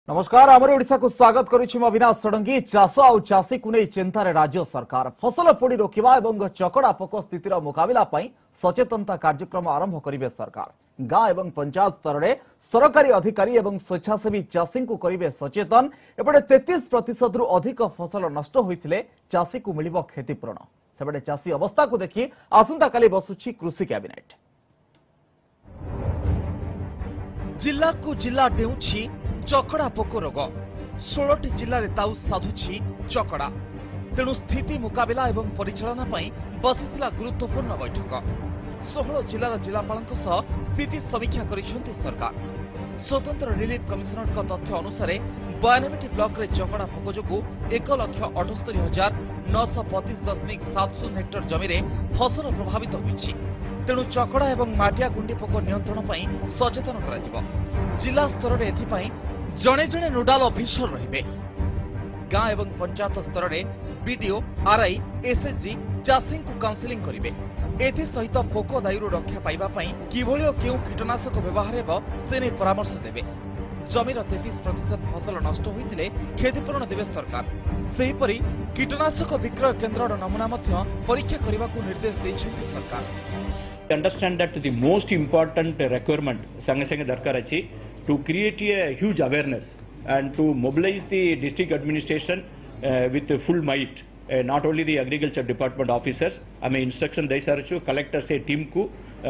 नमस्कार आमर ओडिशा को स्वागत करुछि म अविनाश षडंगी। चाष आ चाषी को नहीं चिंतार राज्य सरकार फसल पोड़ी रोकवा और चकड़ा पोक स्थितिर मुकाबला सचेतनता कार्यक्रम आरंभ करेंगे सरकार। गाँ एवं पंचायत स्तर में सरकारी अधिकारी और स्वेच्छासेवी चाषी को करेंगे सचेतन। एपटे 33% रु अधिक फसल नष्ट होते चाषी को मिल क्षतिपूरण। सेपटे चाषी अवस्था को देखि आसंता काली बसुछि कृषि कैबिनेट। जिला को जिला डेउछि चकड़ा पोक रोग। 16टी जिले ताऊ साधुछि चकड़ा। तेणु स्थिति मुकाबला एवं परिचालना बसिथिला गुरुत्वपूर्ण बैठक। 16 जिलार जिलापालଙ୍କ सह स्थिति समीक्षा करिसेंति सरकार। स्वतंत्र रिलीफ कमिशनर तथ्य अनुसार 92टी ब्लॉक रे चकड़ा पोक जोगु 1,78,925.70 हेक्टर जमी रे फसल प्रभावित होइछि। तेणु चकड़ा एवं माटिया गुंडी पोक नियंत्रण सचेतन करा जिला स्तर में एथिपाई जड़े जड़े नोडाल ऑफिसर रहिबे। गाँ एवं पंचायत स्तर में बीडीओ आरआई एसएचजी चाषी को काउंसिलिंग करेंगे। एसहित पोक दायु रक्षा पाइबापी किभली और क्यों कीटनाशक व्यवहार से नहीं परामर्श देवे। जमीर 33% फसल नष्ट होते क्षतिपूरण देवे सरकार। सेहीपरि कीटनाशक विक्रय केन्द्र नमूना परीक्षा करने को निर्देश देइछन्ति सरकार। Understand that the most important requirement संगे संगे दरकार अछि to create a huge awareness and to mobilize the district administration with full might, not only the agriculture department officers. आम instruction दे सारछु कलेक्टर से टीम को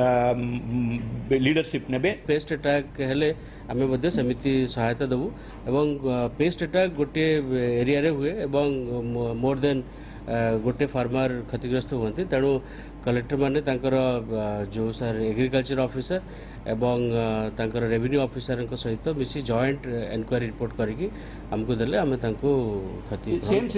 लीडरशिप नेबे। पेस्ट अटैक हेले आमे मध्ये समिति सहायता देबु एवं पेस्ट अटैक गोटे एरिया रे हुए एवं मोर देन गोटे फार्मर क्षतिग्रस्त हुए। तेणु कलेक्टर माने तांकर जो सर एग्रीकल्चर ऑफिसर एवं तांकर रेवेन्यू ऑफिसर सहित मिसी जॉइंट एनक्वायरी रिपोर्ट करिकी हमको देले आमे तांको क्षति।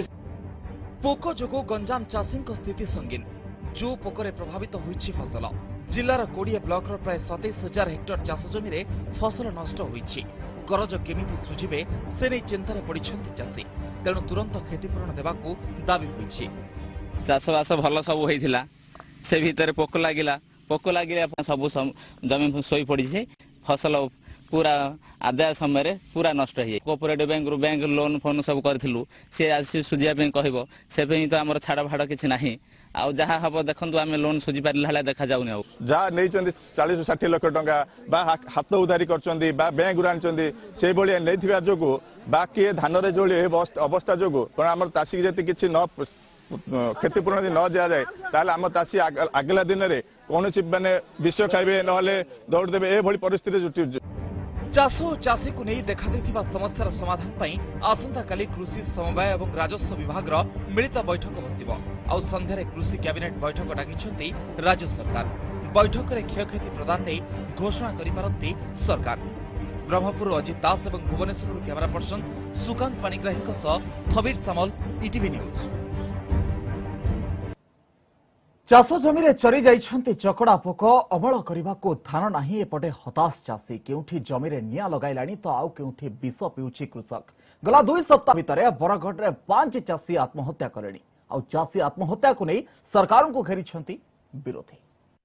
पोक जोगो गंजाम चाषी स्थिति संगीन। जो पोकरे प्रभावित होइछि फसल जिलार 20 ब्लॉक प्राय 27,000 हेक्टर चाष जमी रे फसल नष्ट होइछि। करज केमिति सुझिबे से नहीं चिंतार पड़िछन्ति चाषी। तेणु तुरंत क्षतिपूरण देवाकू दाबी होइछि। चाषबास भल सब होइथिला से भीतर पोक लागिले सब जमी सोई पड़ी फसल पूरा आदाय समय पूरा नष्ट हो। कोऑपरेटिव बैंक लोन फोन सब करूँ सी आसी सुझा कहब से तो आम छाड़ फाड़ कि ना आउ जहाँ हम देखु आम लोन सुझी पारे देखा जाऊनि। जहाँ नहीं 40-60 लाख टंका हाथ उधारी कर बैंक आनी से भाया जो किए धान जो अवस्था जो कौन आम चाषी जी किसी न क्षतिपूरण न दि जाए ताल आम चाषी आगला दिन में कौन मानने विष खाइबे ना दौड़ देवे ये परिस्थिति जुटी। चाष और चाषी को नहीं देखा समस्यार समाधान आसंता काली कृषि समवाय और राजस्व विभाग मिलित बैठक बसिब। आउ संध्यारे कृषि कैबिनेट बैठक डाकिछन्ति राज्य सरकार। बैठक में क्षयक्षति प्रदान नहीं घोषणा करिपारन्ति सरकार। ब्रह्मपुर अजित दास और भुवनेश्वर कैमेरा पर्सन सुकांत पाणिग्राही थबीर सामल ईटीवी न्यूज। चाष जमी चरी जाइछन्ति चकड़ा पोक अमल करने को थान नहीं। एपटे हताश चाषी केउठी जमी निया लगाइलाणी तो आउ केउठी विष पिउछि कृषक। गला 2 सप्ताह भितर बरगढ़ में 5 चाषी आत्महत्या करेणी। आउ चाषी आत्महत्या को नहीं सरकार को घेरिछन्ति विरोधी।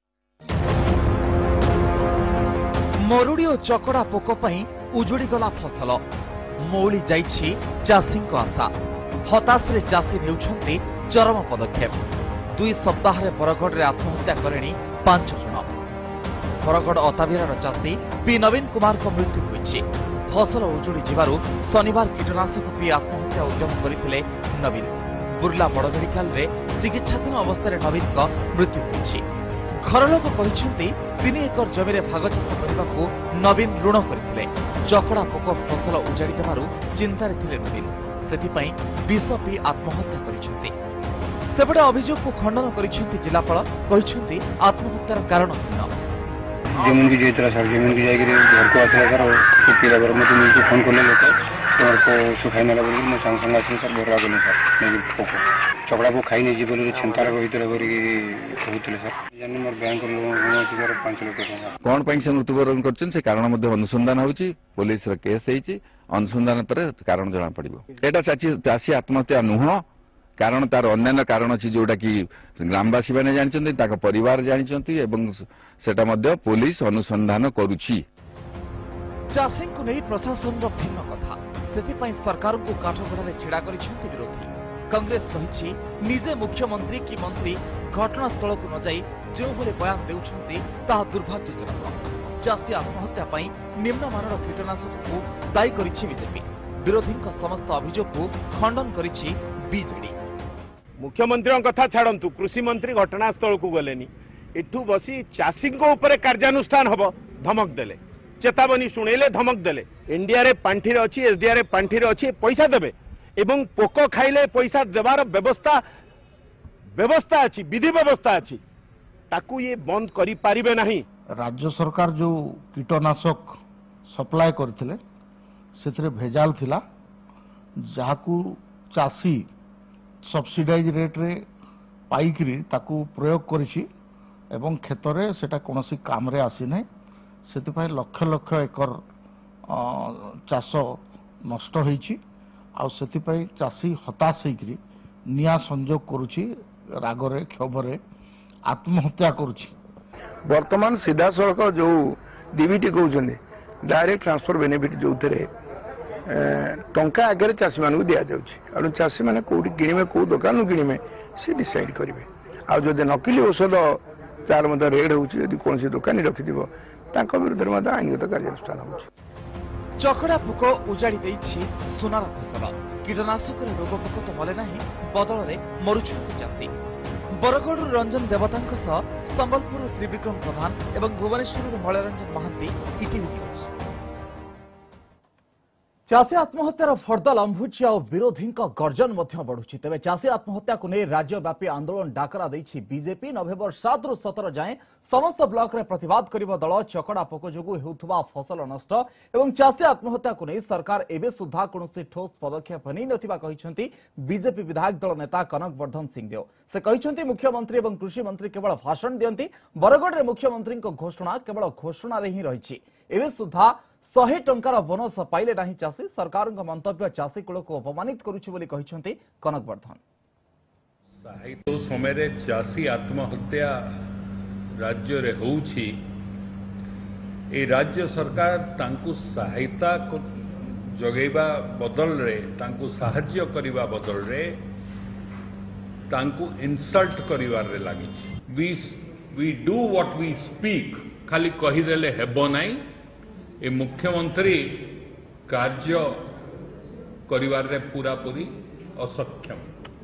मरुड़ी और चकड़ा पोक उजुड़ी गला फसल मौली जाइछि चाषी आशा। हताश रे चाषी नेउछन्ति चरम पदक्षेप। 2 सप्ताह बरगढ़ में आत्महत्या करेणी 5 जन। बरगढ़ अताबिरार चाषी पी नवीन कुमार को मृत्यु होइछि। फसल उजुड़ी जिबारु शनिवार कीटनाशक पी आत्महत्या उद्यम करथिले नवीन। बुर्ला बड़ मेडिकल रे चिकित्साधीन अवस्था नवीन को मृत्यु होइछि। घर लोक कहिसेंति 3 एकर जमी रे भाग चाष करबाकू नवीन ऋण करथिले। चकड़ा पोक फसल उजाड़ी देबारु चिंतारे थिले नवीन। सेथिपई विष पी आत्महत्या करिसेंति। सेपटे अभियोग को खंडन करिसेंति जिलापाल। कहिसेंति आत्महत्यार कारण भिन्न। जमीन की जेतरा सर जमीन की जाएगी घर को आते कर तो पीला बर मुझे मिलके फोन करने लेते और को सुखाई ना बोली मैं संग संग आसी सर बोरा बोली सर नहीं पोको चकड़ा को खाई नहीं जी बोली चिंता रे भीतर बोली कहउतले सर जानि मोर बैंक लोन की 5 लाख टका कौन पैन से मृत्युवरण करछन से कारण मध्ये अनुसंधान होउची पुलिस रे केस हेची अनुसंधान पर कारण जना पड़िबो। एटा चाषी आत्महत्या नुह कारण तार अन्य कारण अच्छी जोटा कि ग्रामवासी मैंने जानते परिवार जानते सेटा मध्य पुलिस अनुसंधान करुछि। चाषी को नहीं प्रशासन भिन्न कथा। सेथिपाई सरकार को काठगढ़ छिड़ा करिसेंति विरोधी। कांग्रेस कहिछि निजे मुख्यमंत्री कि मंत्री घटनास्थल को न जाई जो भले बयान देउछंती ताहा दुर्भाग्यजनक। चाषी आत्महत्या पई निम्नमानर कीटनाशक को दायी करिछि बीजेपी। विरोधी समस्त अभियोग को खंडन करिछि बीजेडी। मुख्यमंत्री कथा छाड़ू कृषि मंत्री घटनास्थल को गलेनी एठू बसी चाषी कार्यानुष्ठान हम धमक देले चेतावनी शुणेले धमक देले एनडीआरएफ पांठि अच्छी एसडीआरएफ पांठि अच्छी पैसा देवे एवं पोक खाइले पैसा देवार व्यवस्था अच्छी विधि व्यवस्था अच्छी ताकू ये बंद करि पारिबे नहीं। राज्य सरकार जो कीटनाशक सप्लाय करथिले सेथरे भेजाल थिला जाहाकू चासी सब्सिडाइज रेट रे पाइकरी ताकू प्रयोग करिछि एवं क्षेत्र सेटा कोनोसी काम रे आसी नै सेतिपाई लक्ष लक्ष एकर चाष नष्ट होईछि आ सेतिपाई चासी हताश होइकरी निया संयोग करुछि रागरे क्षोभरे आत्महत्या करुछि। वर्तमान सीधा सड़क जो डीबीटी कहते डायरेक्ट ट्रांसफर बेनिफिट जो थे टंका आगे चाषी मान दि जाऊँ चाषी मैंने कौटी किणवे कौ दुकान किणवे सी डिसाइड करेंगे आदि नकली औषध तार रेड होती कौन दुकानी रखिथ विरुद्ध में आईनगत कार्यानुष्ठान हो। चकड़ा पोक उजाड़ी देइछि सोनार फसल कीटनाशक रोग पोक तो मले नहीं बदल में मरुछंती चाषी। बरगढ़ रंजन देवतांक संबलपुर त्रिविक्रम प्रधान एवं भुवनेश्वर मलयरंजन महांती इटीवी न्यूज। चाषी आत्महत्यार फर्द लंबुची और विरोधी गर्जन बढ़ुची। तेज चाषी आत्महत्या को नहीं राज्यव्यापी आंदोलन डाकरा देछि बीजेपी। नवेम्बर 7 ରୁ 17 जाए समस्त ब्लॉक रे प्रतिवाद करिबो दल चकड़ा पोक जोगु हेउथुबा फसल नष्ट एवं चाषी आत्महत्या को नहीं सरकार एबे सुधा कोनोसी ठोस पदक्षेप नै नथिबा कहिसंती बीजेपी विधायक दल नेता कनक वर्धन सिंहदेव। से कहिसंती मुख्यमंत्री एवं कृषि मंत्री केवल भाषण दियंती बरगढ़ रे मुख्यमंत्री घोषणा केवल घोषणा रे ही रहिछि एबे सुधा 100 टंकार बोनस पाइले नहीं चाषी। सरकार मंतव्य चाषी कूल को अपमानित करुछि बोली कहिसंती कनक वर्धन। साहित्य समय चाषी आत्महत्या राज्य रे होउछि ए राज्य सरकार तांकु सहायता जगैबा बदल रे तांकु साहाय्य करिबा बदल रे तांकु इनसल्ट करिवार रे लागि। We do what we speak खाली कहि देले हेबो नाही ए मुख्यमंत्री कार्य करिवार रे पूरा पूरी असक्षम।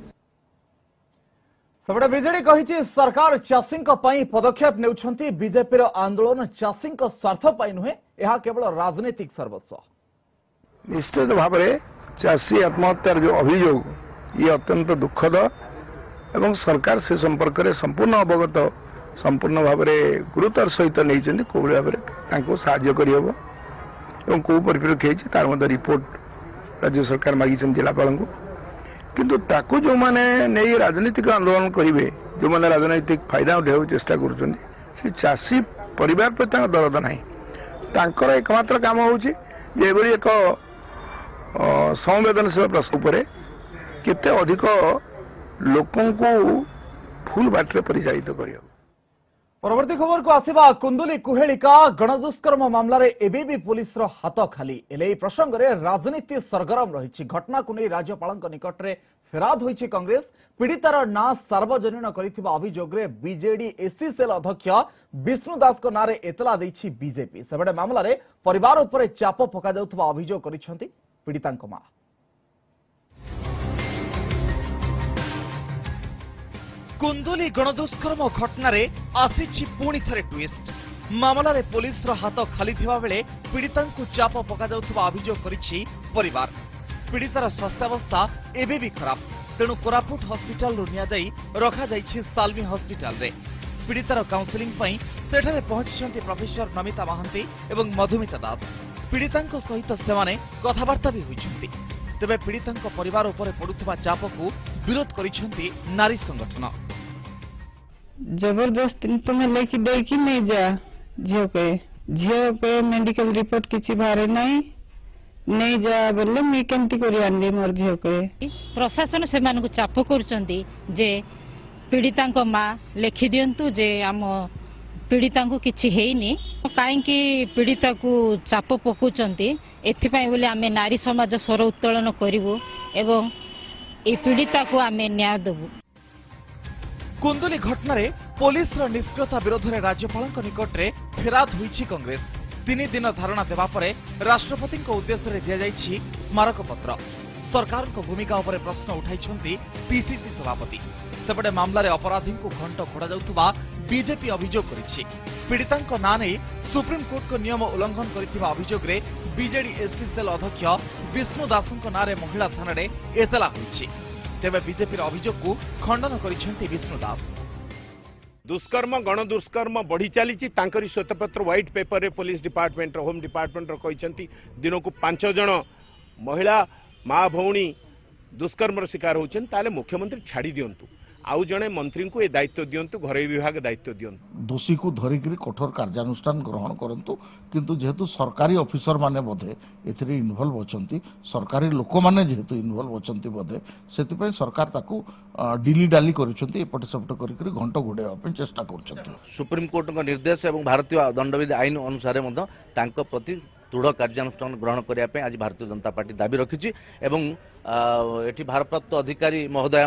सबटे बीजेडी कही सरकार चाषी पदक्षेप नेउछंती बीजेपी आंदोलन चाषी स्वार्थ पाई नुहे यह केवल राजनीतिक सर्वस्व। निश्चित भाव में चाषी आत्महत्यार जो अभियोग ये अत्यंत दुखद एवं सरकार से संपर्क में संपूर्ण अवगत संपूर्ण भाव में गुरुतर सहित नहीं कौ भाव में साहाय्य करहब और कौ परिप्रेक्षी तार रिपोर्ट राज्य सरकार मागी जिलापाल को किंतु ताकू जो माने नहीं राजनीतिक आंदोलन करेंगे जो माने राजनीतिक फायदा उठाई चेष्टा कर चाषी परिवार प्रति दरद ना एकमात्र काम हूँ एक संवेदनशील प्रश्न पर केते अधिक लोकों को भूल बाटे परिचालित कर। परवर्ती खबर को आसिबा कुंदुली कुहेलिका गणदुष्कर्म मामला रे एबे भी पुलिस रो हाथ खाली एले प्रसंग रे राजनीति सरगरम रही। घटना को नहीं राज्यपाल निकट में फेराद होईछि कांग्रेस। पीड़ितार ना सार्वजनीन करिथिबा अभियोग रे बीजेडी एससी सेल अध्यक्ष विष्णु दास को नारे एतला देछि बीजेपी। सेबडे मामला रे परिवार उपरे चाप पका जाउथबा अभियोग करिसेंती पीड़ितांक मां। कुंदुली गणदुष्कर्म घटना रे आसीछि पुणी थरे ट्विस्ट। मामला रे पुलिस रो हाथ खाली थिबा बेले पीड़ितांकु चाप पका जाउथबा अभियोग करिछि परिवार। पीड़ितार स्वास्थ्यावस्था एबे भी खराब तेणु कोरापुट हॉस्पिटल रु निया जाई रखा जाइछि साल्वी हॉस्पिटल रे। पीड़ितार काउंसिलिंग पई सेठारे पहुंचिछन्ति प्रोफेसर नमिता महांती एवं मधुमिता दास। पीड़ितांक सहित सेमाने कथावार्ता भी होइछन्ति। तेबे पीड़ितांक परिवार उपरे पडुथबा चापकु विरोध करिछन्ति नारी संगठन। जबरदस्ती तुम्हें लेके दे कि नहीं जा झील पे मेडिकल रिपोर्ट किसी बाहर नहीं जा बोले मुझे केमती कर मोर झील के प्रशासन से चाप कर पीड़िता माँ लिखि दिंतु जे आम पीड़िता को किसी हेनी कहीं पीड़िता को चाप पकाउछंती एथिपाई बोले आमे नारी समाज स्वर उत्तोलन करिवु एवं ए पीड़िता को आमे न्याय देबु। कुंदुली घटना रे पुलिस रो निष्क्रियता विरोध में राज्यपाल निकट में फेराद होईछि कांग्रेस। 3 दिन धारणा देवा परे राष्ट्रपति उद्देश्य दि जाइछि स्मारक पत्र। सरकार को भूमिका उपर प्रश्न उठाइछंती पीसीसी सभापति। सेपटे मामलार अपराधी को घंट घोड़ा जाउथबा बीजेपी अभियोग करिछि। पीड़िता ना नहीं सुप्रीमकोर्ट को नियम उल्लंघन करथिबा अभियोग रे बीजेडी एससी सेल अध्यक्ष विष्णु दासଙ୍କ नारे महिला थाना रे एतला होईछि। तेबे बीजेपी अभियोग को खंडन करिसेंती विष्णु दास। दुष्कर्म गण दुष्कर्म बढ़ी चली श्वेतपत्र व्हाइट पेपर रे पुलिस डिपार्टमेंट होम डिपार्टमेंट कहते दिन को 5 जन महिला माँ भौणी दुष्कर्म शिकार होते मुख्यमंत्री छाड़ी दिंतु आउ जड़े मंत्री को ए दायित्व दिंतु घरोई विभाग दायित्व दिंतु दोषी को धरिक कठोर कार्यानुष्ठान ग्रहण करंतु। किंतु जेहेतु सरकारी ऑफिसर माने बोधे एथिरे इन्वॉल्व अछंती सरकारी लोक माने जेहेतु इन्वॉल्व अछंती बोधे सेति पय सरकार ताकू डिली डाली करिसंती एपटे सेपटे करिक घंट घोड़ेवा पे चेष्टा करछंती। सुप्रीम कोर्ट का निर्देश एवं भारतीय दंडविधि आईन अनुसार मध्य तांको प्रति दृढ़ कार्यानुष्ठान ग्रहण करने आज भारतीय जनता पार्टी दाबी रखी एटी भारप्राप्त अधिकारी महोदय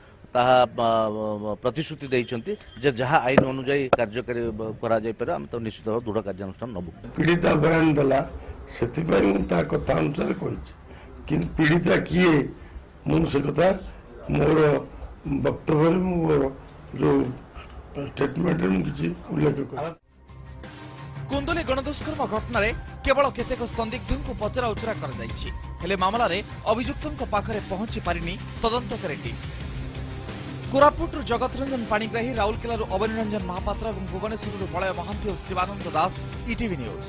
प्रतिश्रुति देइछंती जे जहाँ आईन अनुजाई कार्यकारी करा जाय पारे हम तो निश्चित भाव दृढ़ कार्यानुष्ठान नबु। पीड़िता बयान देला सेतिपय ता कथा अनुसार कहिछि कि पीड़िता किए मु से कथा मोर वक्तव्य मोर जो स्टेटमेंट में किछि उल्लेख कर। कुंदुली गणदुष्कर्म घटना रे केवल केतेक संदिग्ध को पचरा उचरा कर जाइछि हेले मामला रे अभियुक्तों पाखरे पहुंची पारिनी तदंतकारी टीम। कोरापुट जगत रंजन पाणिग्राही, राउरकेला अवनी रंजन महापात्र और भुवनेश्वर बलय महांती और शिवानंद दास, ईटीवी न्यूज।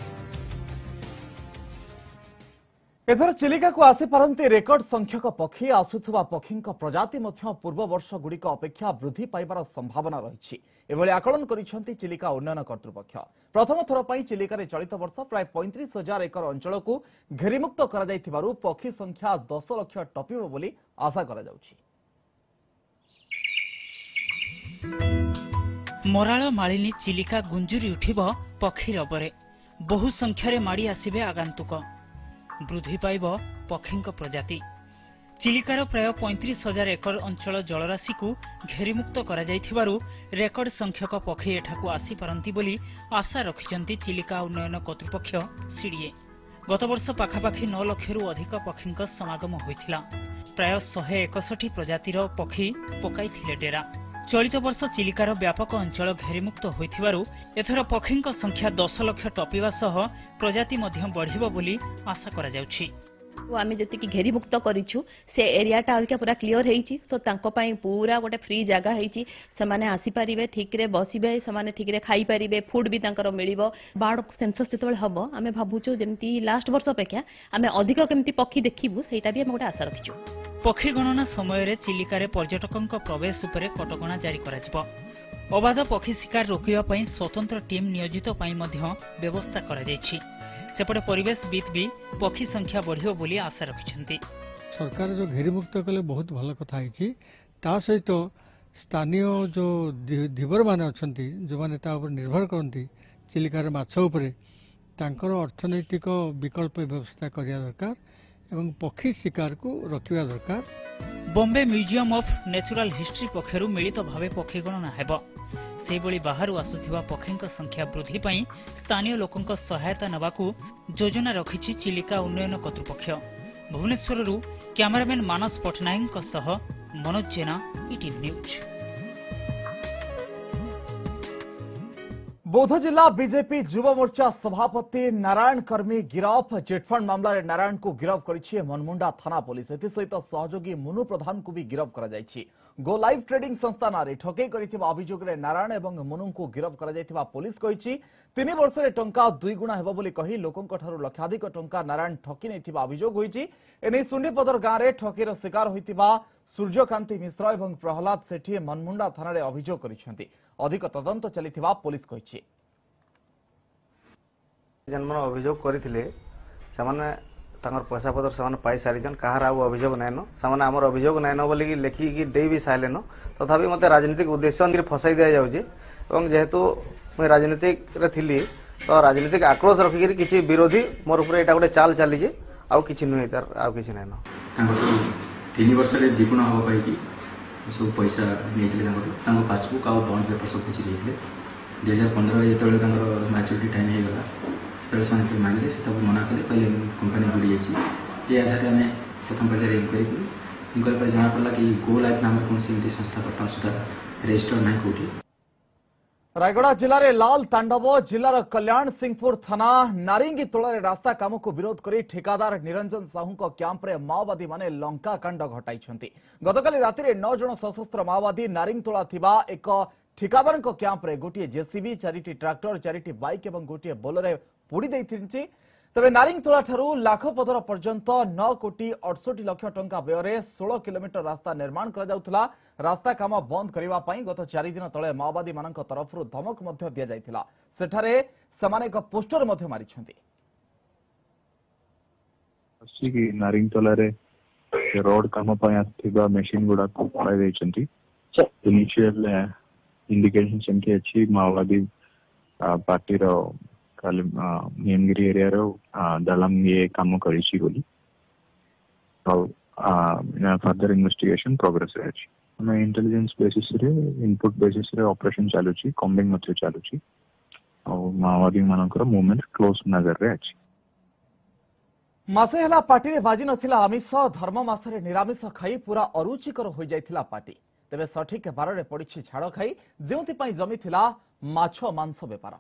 एथर चिलिका को आसी पारंती रेकर्ड संख्यक पक्षी आसुथुवा पक्षींक प्रजाति मध्य पूर्व वर्ष गुड़िक अपेक्षा वृद्धि पाइबार संभावना रही एभली आकलन करिसेंती चिलिका उन्नयन कर्तृपक्ष। प्रथम थर पई चिलिका चलित वर्ष प्राय 35,000 एकर अंचल को घेरीमुक्त करा जाइथिबारु पक्षी संख्या 10 लाख टपिबो बोली आशा करा जाउछि। मराळ मालिनी चिलिका गुंजुरी उठिब पक्षी रबरे बहु संख्यारे माड़ी आसिबे आगंतुक वृद्धि पाइब पक्षींक प्रजाति। चिलिकार प्राय 35,000 एकर अंचल जलराशि को घेरीमुक्त करा जाइथिबारु रेकर्ड संख्यक पक्षी एठाकु आसी पारंती बोली आशा रखिचंती चिलिका उन्नयन कर्तृपक्ष सीडीए। गत वर्ष पाखापाखि 9 लाखरू अधिक पक्षींक समागम होइथिला। प्राय 161 प्रजातिर पक्षी पकाइथिले डेरा। चलित वर्ष चिलिकार व्यापक अंचल घेरीमुक्त होइथिबारु एथर पक्षींक संख्या 10 लाख टपिबा सह प्रजाति मध्य बढ़िबो बोली आशा करा जाउछि। आम जी घेरी मुक्त करूँ से एरियाटा अविका पूरा क्लीयर होती तो तांको पाई पूरा गोटे फ्री जगह होती से आसीपारे ठीक रे बसबे से ठीक रे खाई पारे फुड भी मिल बर्ड सेंसस जो हम आम भावुँ जमी लास्ट वर्ष अपेक्षा आम अधिक केमती पक्षी देखू से भी गोटे आशा रखीचु। पक्षी गणना समय चिलिकार पर्यटकों प्रवेश उपर कटकणा जारी करा अबाध पक्षी शिकार रोकने स्वतंत्र टीम नियोजित व्यवस्था करा सेपटे परिवेशविद भी पक्षी संख्या बढ़ियो बोली आशा रखिछंती। सरकार जो घेरीमुक्त कले बहुत भल कथा है ता सहित स्थानीय जो धीवर माने अछंती जो माने ता ऊपर निर्भर करती चिलिकार माछ उपरे तांकर अर्थनैतिक विकल्प व्यवस्था करिया दरकार एवं पक्षी शिकार को रखिया दरकार। Bombay museum of natural history पक्षरु मिलित भावे पक्षी गणना हेबो। सेबोली बाहरु आसुथिबा पक्षींक संख्या वृद्धि पई स्थानीय लोकंक सहायता नबाकू योजना रखिछि चिलिका उन्नयन कर्तृपक्ष। भुवनेश्वररू कैमरामैन मानस पटनायक सह मनोज जेना, ईटीवी न्यूज। बौद्ध जिला बीजेपी युवा मोर्चा सभापति नारायण कर्मी गिरफ। चिटफंड मामला रे नारायण को गिरफ करिछि मनमुंडा थाना पुलिस। एथि सहित सहयोगी मुनु प्रधान को भी गिरफ करा जायछि। गो लाइव ट्रेडिंग संस्था नारे ठकेई करिथिबा अभियोग रे नारायण एवं मुनु को गिरफ करा जायथिबा पुलिस कहिछि। 3 वर्ष रे टंका 2 गुणा हेबो बोली कहि लोकंक ठारू लक्षाधिक टंका नारायण ठकी नैथिबा अभियोग होइछि। एनै सुंडीपदर गाँ रे ठकीर शिकार होइथिबा सूर्यकांति मिश्र एवं प्रहलाद सेठी मनमुंडा थाना रे अभियोग करिसेंती। अधिक तदंत चलिथिबा पुलिस कहिछि। जन्म अभियोग करथिले समान तांगर पैसा पत्र समान पाई सारिजन कहार आउ अभियोग नाइनो समान हमर अभियोग नाइनो बोली लेखि कि दे भी साइलेनो तथापि मते राजनीतिक उद्देश्य फसाई दिया जाउजे एवं जेहेतु मुझे राजनीतिक रे थिली तो राजनीतिक आक्रोश रखिक किसी विरोधी मोर ऊपर यहाँ गोटे चाल चली आउ कि नुहे तार आउ कि नाइन 3 वर्ष द्विगुण हम पाई सब पैसा नहीं पासबुक आउ बॉन्ड पेपर सब किसी 2015 जो मैच्योरिटी टाइम होगा से मांगे से मना कले कहले कंपनी बुड़ी जाइए ये आधार आम प्रथम पर्यायर इंक्वारी पर जना पड़ा कि गो लाइफ नाम कौन सी संस्था बर्तमान सुधा रेजिस्टर ना कौटी। रायगड़ा जिले में लाल तांडव जिलार कल्याण सिंहपुर थाना नारिंगी तोलारे रास्ता काम को विरोध कर ठेकादार निरंजन साहू क्यांप्रे माओवादी माने लंकाकांड घटाई। गतकाली राति 9 जन सशस्त्र माओवादी नारिंगतोला थिबा एक ठिकादार क्यांप्रे गोटे जेसीबी 4टी ट्राक्टर 4टी बाइक और गोटे बोलेरो पोड़ी देइथिंची। तबे नारिंगतोला ठारू लाखपदर पर्यंत 9 कोटी 68 लाख टंका व्यय 16 किलोमीटर रास्ता निर्माण करा जाउथला। रास्ता काम बंद करबा पई गत 4 दिन तले माओवादी मानक तरफरु धमक मध्य दिया जाइथिला। सेठारे समान एक पोस्टर मध्य मारिछंती। कि नारिंगतोला रे रोड काम पई आथिबा मशीन गुडा को पड़ाई देछंती। इनिशियल इंडिकेशन सेंके अछि माओवादी पार्टी रो काली नियमगिरी एरिया रो दलम ये काम करिछि बोली फर्दर इन्वेस्टिगेशन प्रोग्रेस रे अछि। हमें इंटेलिजेंस बेसिस रे इनपुट बेसिस रे ऑपरेशन चालू छी कॉम्बिंग मते चालू छी और माओवादी मानकर मूवमेंट क्लोज नजर रे अछि। मासे हला पार्टी रे बाजी नथिला आमिष धर्म मासरे निरामिष खाई पूरा अरुचिकर हो जाइथिला पार्टी। तेबे सठिक बार रे पड़िछि छाड़ खाई जेउथि पई जमी थिला माछ मांस बेपार।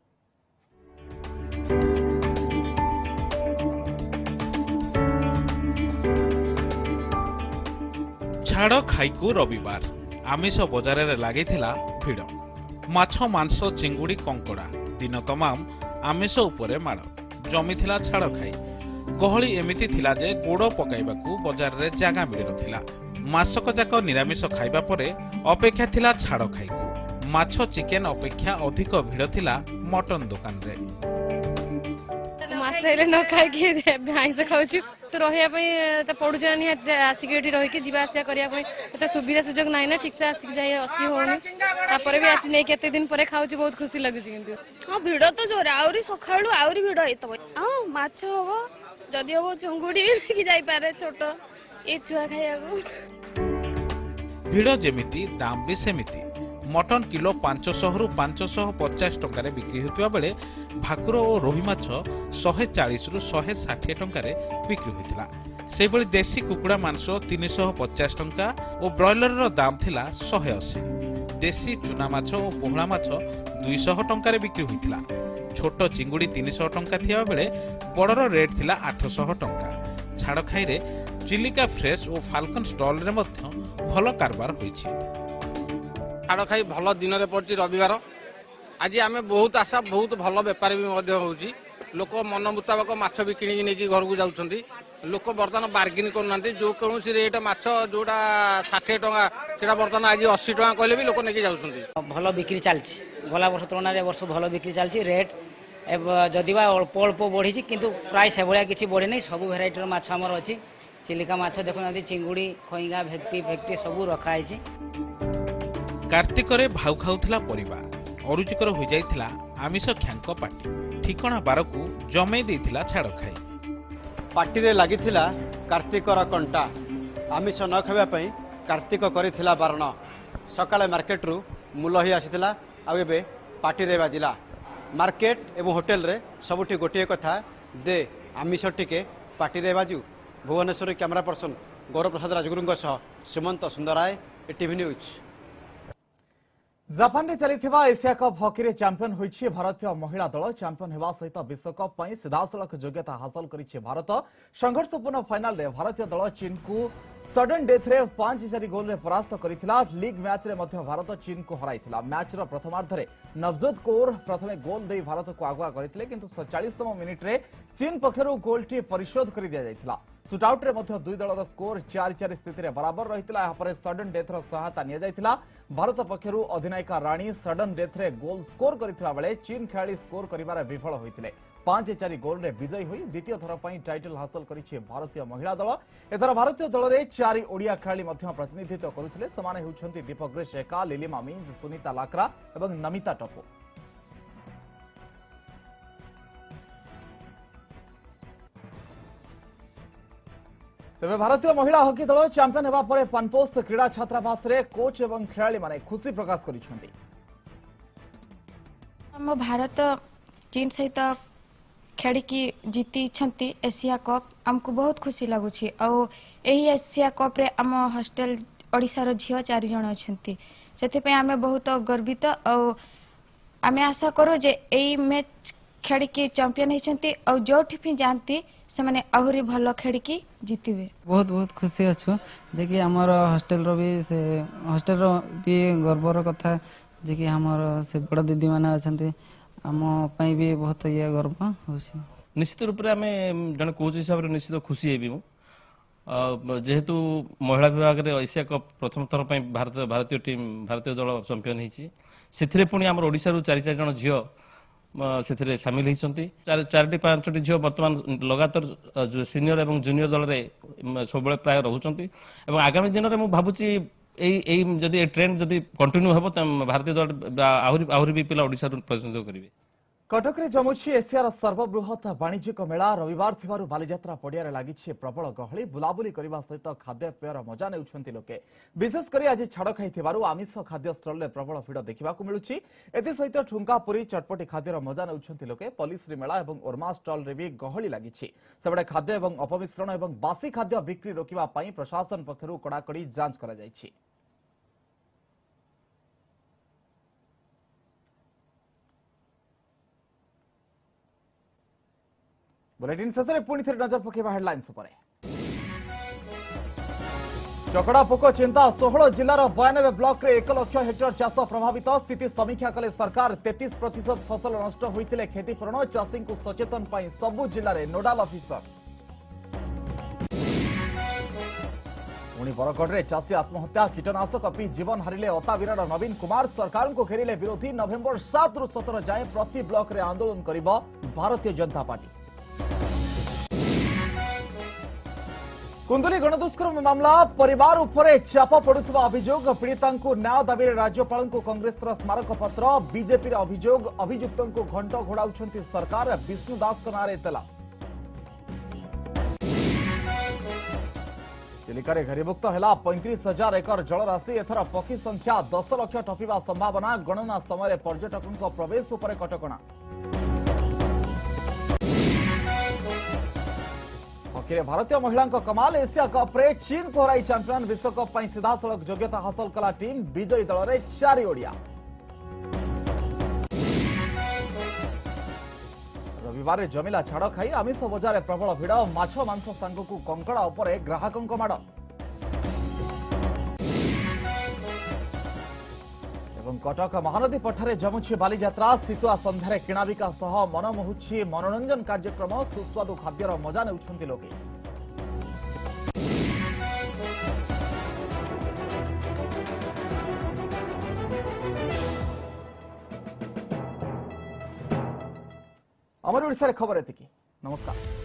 छाड़ खाई को रविवार आमिष बजार रे लागी थिला भिड़। माछ मांस चिंगुड़ी कंकड़ा दिन तमाम आमिष उपरे माड़ जमी थिला छाड़ खाई। गहली एमिति थिला जे गोड़ पकाइबाकू बजार रे जागा मिल नथिला। मासक जाक निरामिष खाइबा परे अपेक्षा थिला छाड़ खाई को। माछ चिकेन अपेक्षा अधिक भिड़ थिला मटन दुकान रे। मासले न खाई के आइंस खाउछु तो रहिया पई त पडु जानी आसी के रही के जीवा आसिया करिया पई त सुविधा सुजोग नाही ना ठीक से आसी जाय असी होनी तापर भी आसी नै केते दिन परे खाउछु बहुत खुशी लागुछि। किंतु हां भिड़ तो जोर आउरी सखाळु आउरी भिड़ हेतबो। हां माछ होबो जदी होबो चंगुडी की जाई पारे छोट ए छुआ खाइया को। भिड़ जेमिति दाम भी सेमिति। मटन किलो 500 रु 550 टंका रे बिक्री होतिबा बेले भाकुर और रोही माछ 140 रु 160 टंका रे बिक्री होइतिला। से बळी देसी कुकुड़ा मांस 350 टंका और ब्रॉयलर रो दाम थिला 180। देसी चुना माछ और पोहळा माछ 200 टंका रे बिक्री होइतिला। छोट चिंगुड़ी 300 टंका थिया बेले बड़र रेट थिला 800 टंका। छाड़ खाई रे चिलिका फ्रेश और फाल्कन स्टॉल रे मध्य भल कारबार होइछि। छाड़ खाई भल दिन रे पड़छि रविवार। आज आम बहुत आशा बहुत भल बेपार भी होउछि। लोक मन मुताबक माछ भी किणी नेकी घर को जाउछंती। लोक बर्तमान बार्गेन करनांती जो कौन रेट माछ जोड़ा 60 टंका सेटा बर्तमान आज 80 टंका कहले भी लोक नेकी जाउछंती। भल बिक्री चलछि। गला वर्ष तुलना रे वर्ष भल बिक्री चलछि। रेट जदिबा अल्प अल्प बढ़ी किंतु प्राय से भलिया किछि बढ़ी नै। सब वेराइटी माछ हमर अछि। चिलिका माछ देखुनांती चिंगुड़ी खइंगा भेक्टी भेक्टी सब रखा आइछि। कार्तिक रे भाउ खाउथिला परिवार अरुचिकर हो जाइथिला आमिष ख्यांक पार्टी। ठिकणा बार को जमे देइथिला छाड़ खाई। पार्टी रे लागिथिला कार्तिकर कंटा। आमिष न खाइबा पई कार्तिक करिथिला बारण। सकाळे मार्केट रु मूल ही आसीथिला आ एबे पार्टी रे बाजिला। मार्केट एवं होटेल रे सबुठी गोटिए कथा दे आमिष टिके पार्टी रे बाजू। भुवनेश्वर कैमरा पर्सन गौरव प्रसाद राजगुरुंग सह Sumant Sundaray ETV news. Japan रे चलिथिबा एशिया कप हॉकी रे चैंपियन होइछि भारतीय महिला दल। चैंपियन हेबा सहित विश्वकप पई सीधासलख योग्यता हासिल करिछि भारत। संघर्षपूर्ण फाइनल रे भारतीय दल चीन को सडन डेथ रे 5-4 गोल रे परास्त करिथिला। लीग मैच रे मध्य भारत चीन को हराइथिला। मैच रो प्रथमार्ध रे नवजोत कौर प्रथमे गोल देई भारत को आगुआ करिथिले किंतु 47तम मिनिट रे चीन पक्षरु गोलटी परिशोध करि दिया जाइथिला। सुटआउट रे मध्य दुई दलर स्कोर 4-4 स्थिति रे बराबर रहिथिला। यहाँ पर सडन डेथ रो सहायता निया जाइथिला। भारत पक्षरु अधिनायिका राणी सडन डेथ रे गोल स्कोर करिथिला बेले चीन खेलाड़ी स्कोर करिबार विफल होइथिले। 5-4 गोल रे विजयी होई द्वितीय थर पई टाइटल हासिल करिछि भारतीय महिला दल। एथर भारतीय दल रे 4 ओडिया खेलाड़ी मध्य प्रतिनिधित्व करुथिले। समाने हेउछन्ति दीपक ग्रेशेका, लिलिमा मींज, सुनीता लाक्रा एवं नमिता टपो। तेज भारतीय महिला हॉकी दल चैंपियन होगा पर पानपोस्ट क्रीड़ा छात्रावास रे कोच एवं खेलाड़ी माने खुशी प्रकाश करिसेंती। हम भारत टीम सहित खेलिकी जीति एशिया कप आमको बहुत खुशी लगुच एशिया कप रे आम हॉस्टल ओडिशार झील 4 जन अच्छा से आम बहुत गर्वित और आम आशा करूँ जे यही मैच खेलिकी चैंपियन होती और जो भी जाती से माने आहरी भल खेलिकी जीतबे। बहुत बहुत खुशी अच्छु जे कि हमर हॉस्टल रो भी से हॉस्टल रो भी गर्वर कथा जे कि हमर से बड़ दीदी माने अछंती आम पई भी बहुत ये गर्व होसी। निश्चित रूप से आम जन कोच हिसाब से निश्चित खुशी हेबी जेहेतु महिला विभाग में एशिया कप प्रथम थर भारतीय टीम भारतीय दल चैंपियन होती से पुणी आम ओडिशा 4 जन झील से सामिल होती 4-5 झील बर्तमान लगातार सीनियर और जूनियर दल में सब प्राय रोचे आगामी दिन में भावुची जदि ट्रेंड जदि कंटिन्यू हम भारतीय दल आहरी भी पिला ओडिशा प्रतिनिधित्व करेंगे। कटक रे जमुछि एशियार सर्वबृहत वाणिज्यिक मेला रविवार थिबारु बालीजात्रा पड़िया लगी प्रबल गहली बुलाबुली करने सहित खाद्यपेयर मजा नेउछंती लोके विशेष करी आज छाड़ खाई आमिष खाद्य स्टल रे प्रबल भिड़ देखा मिलुछि एसहित ठुंका पुरी चटपटी खाद्यर मजा नेउछंती लोके पल्लीश्री मेला और ओरमा स्टल रे भी गहली लगी सेबडे खाद्य और अपमिश्रण और बासी खाद्य बिक्री रोकिबा पई प्रशासन पक्षरु कड़ाकड़ी जांच करा जायछि। बुलेटिन शेष में पुणी थे नजर पकेबा हेडलाइंस पर। चकड़ा पोक चिंता 16 जिलार 92 ब्लॉक रे 1 लाख हेक्टर चाष प्रभावित स्थिति समीक्षा कले सरकार 33% फसल नष्ट होइतिले क्षतिपूरण चाषी को सचेतन पाई सबु जिले में नोडाल ऑफिसर। पुणी बरगढ़ में चाषी आत्महत्या कीटनाशक पी जीवन हारिले अताविरार नवीन कुमार सरकार को घेरिले विरोधी नवेम्बर 7 ରୁ 17 जाए प्रति ब्लॉक रे आंदोलन करिबो भारतीय जनता पार्टी। कुंदली गणदुष्कर्म मामला परिवार उपरे चाप पड़ुवा अभियोग पीड़िता न्याय दाबी राज्यपाल कांग्रेस स्मारक पत्र बीजेपी अभियोग अभियुक्त घंट घोड़ाऊं सरकार विष्णु दास नाँ एतला। चिलिका घेरीमुक्त है 35,000 एकर जलराशि एथर पक्षी संख्या 10 लाख टपिवा संभावना गणना समय पर्यटकों प्रवेश उपर कटकणा। हॉकी भारतीय महिला कमाल एशिया कप रे चीन को हराई चैंपियन विश्वकप पर सीधा सड़क योग्यता हासिल कला टीम विजयी दल में 4 ओडिया। रविवार जमिला छाड़ खाई आमिष बजार प्रबल भिड़ माछ मांस सांग को कंकड़ा उपरे ग्राहकों माड़ एवं कटक महानदी पठारे जमुछि बालीजात्रा शीतुआ संध्यारे किणाबिका सह मनमोहुछि मनोरंजन कार्यक्रम सुस्वादु खाद्यर मजा नेउछंती लोके। अमर ओडिशा खबर एतिकी नमस्कार।